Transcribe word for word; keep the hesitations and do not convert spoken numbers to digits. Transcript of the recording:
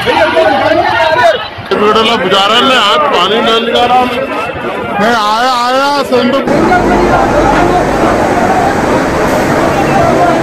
بجا رہے میں ہاتھ پانی نہ لگا رہا میں آیا آیا سینٹر